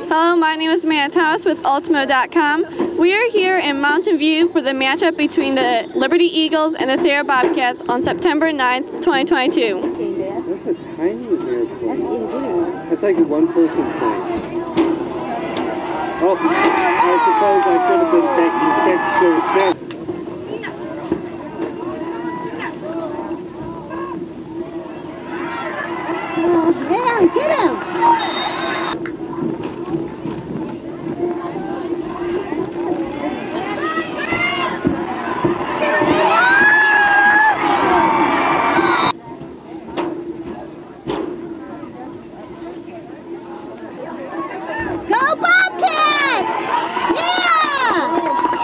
Hello, my name is Amanda Thomas with AltonMo.com. We are here in Mountain View for the matchup between the Liberty Eagles and the Thayer Bobcats on September 9th, 2022. That's a tiny miracle. That's like a one-person thing. Oh, I suppose I should have been taking pictures. Yeah, get him! Go Bobcats! Yeah!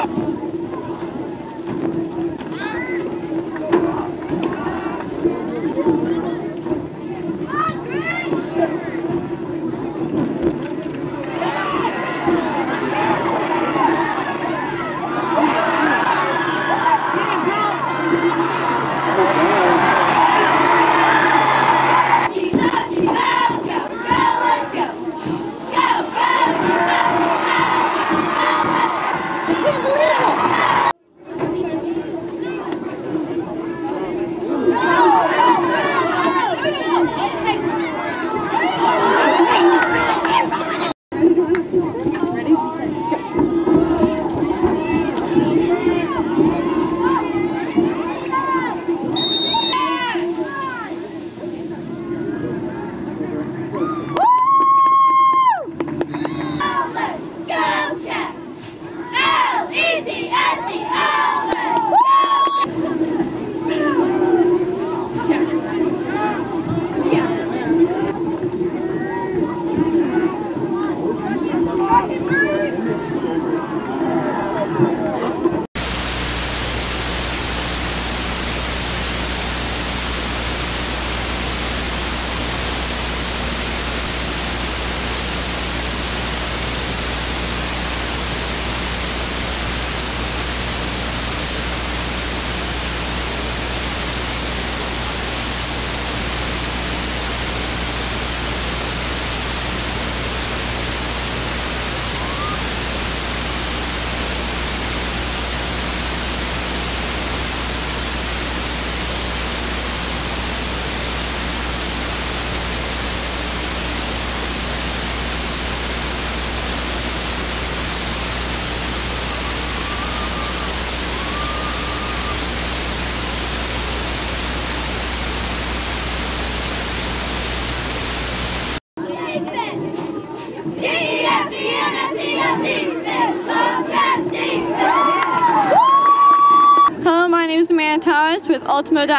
Hello, my name is Amanda Thomas with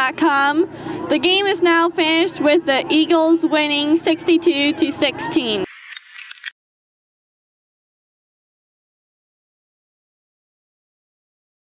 AltonMo.com. The game is now finished with the Eagles winning 62-16.